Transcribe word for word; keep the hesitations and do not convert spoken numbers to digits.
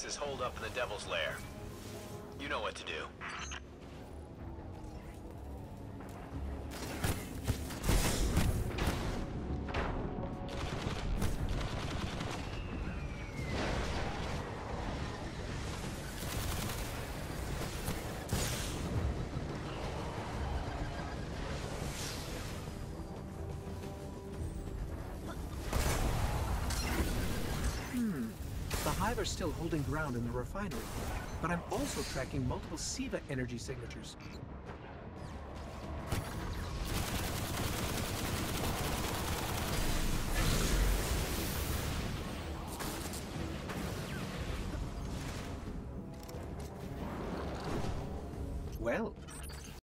Phoenix is holed up in the Devil's Lair. You know what to do. The Hive are still holding ground in the refinery, but I'm also tracking multiple SIVA energy signatures. Well,